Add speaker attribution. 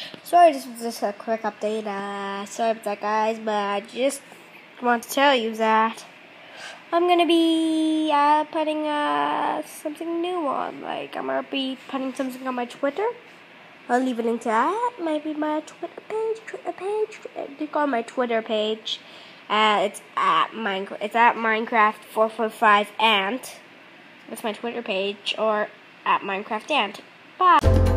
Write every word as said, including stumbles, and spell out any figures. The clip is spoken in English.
Speaker 1: Sorry, this was just a quick update. Uh, sorry about that, guys, but I just want to tell you that I'm gonna be uh, putting uh, something new on. Like, I'm gonna be putting something on my Twitter. I'll leave a link to that. Maybe my Twitter page, Twitter page. Click on my Twitter page. Uh, it's at Minecraft. It's at Minecraft four four five Ant. That's my Twitter page, or at Minecraft Ant. Bye.